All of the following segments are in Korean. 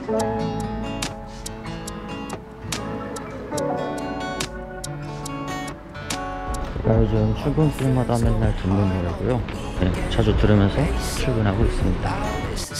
요즘 출근길마다 맨날 듣는 노래고요. 네, 자주 들으면서 출근하고 있습니다.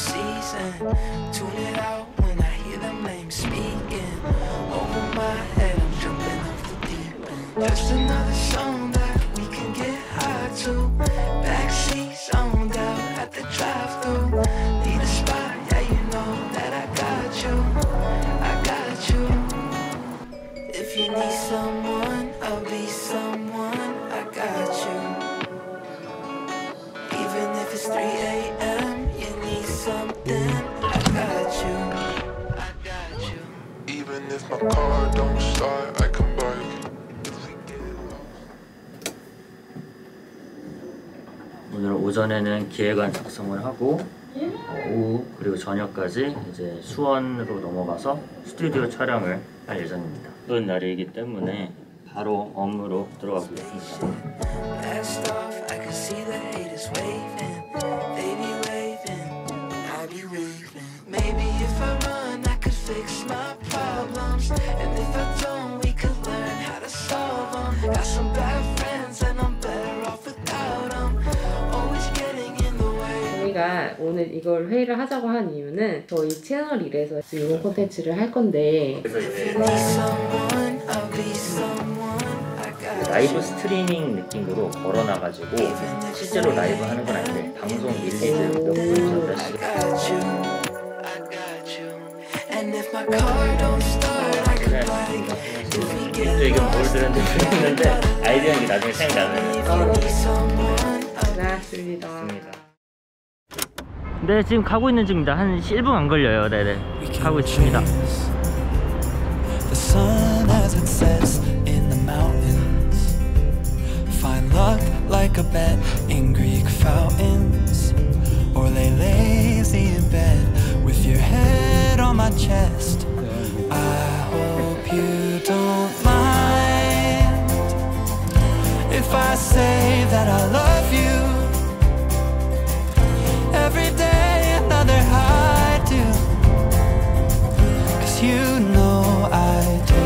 오늘 오전에는 기획안 작성을 하고 오후 그리고 저녁까지 이제 수원으로 넘어가서 스튜디오 촬영을 할 예정입니다. 바쁜 날이기 때문에 바로 업무로 들어가 보겠습니다. 저희가 오늘 이걸 회의를 하자고 한 이유는 저희 채널 일에서 이런 콘텐츠를 할 건데 라이브 스트리밍 느낌으로 걸어놔가지고 실제로 라이브 하는 건 아닌데 방송 릴리즈 몇 분 전까지 또 이게 뭘 들었는지 모르겠는데 아이디어는 나중에 생각나네요. 고맙습니다. 네, 지금 가고 있는 중입니다. 한 1분 안 걸려요. 네네, 가고 있습니다. The sun as it sets in the mountains. Find luck like a bet in Greek fountains. Or lay lazy in bed with your head on my chest. I hope you don't mind if I say that I love you. Every day another high do. Cause you know I do,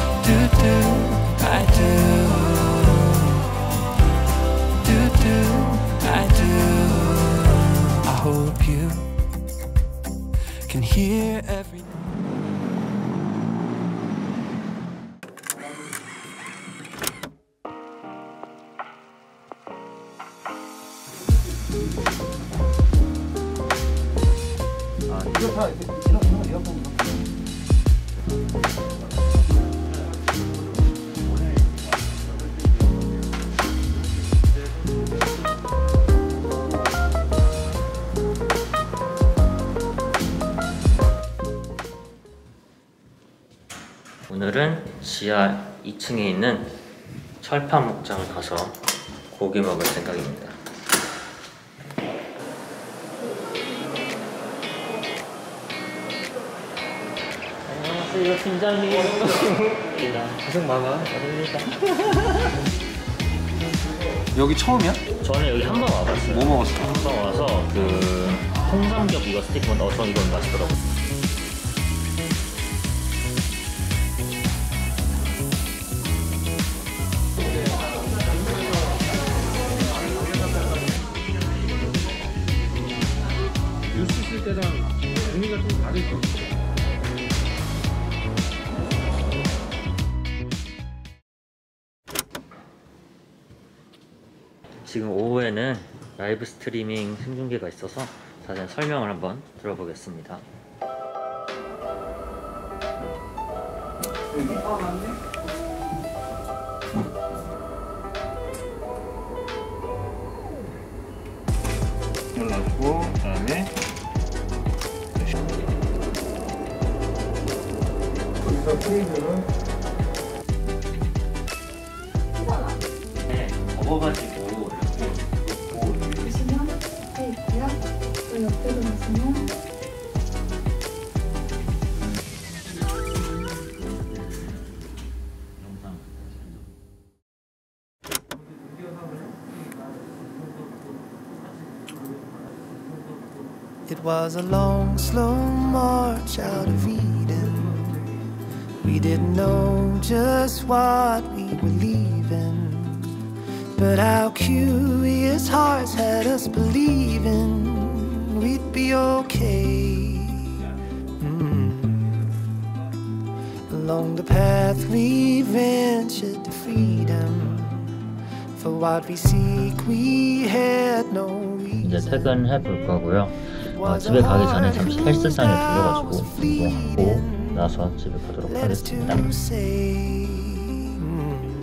I do. I do. I hope you can hear every. 이거 다 이런 에어컨 오늘은 지하 2층에 있는 철판 목장을 가서 고기 먹을 생각입니다. 안녕하세요, 팀장님. 고생 많아. 아닙니다. 여기 처음이야? 저는 여기 한 번 와봤어요. 뭐 먹었어? 한 번 와서 그 홍삼겹 이거 스테이크 먹는데 전 이건 맛있더라고요. 뉴스 쓸 때랑 종류가 좀 다를 수 있어. 지금 오후에는 라이브 스트리밍 생중계가 있어서 자세한 설명을 한번 들어보겠습니다. 눌러주고 그다음에 여기서 프리즈는 네, 접어가지고 보시면 앞에 있고요. 또 옆에도 보시면 It was a long, slow march out of Eden. We didn't know just what we were leaving, but our curious hearts had us believing we'd be okay. Along the path we ventured to freedom. For what we seek we had no 이제 reason. 퇴근해 볼 거고요. 집에 가기 전에 잠시 헬스장에 들려가지고 운동하고 나서 집에 가도록 Let's 하겠습니다. to say,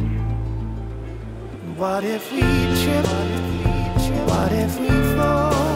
what if we trip? What if we fall?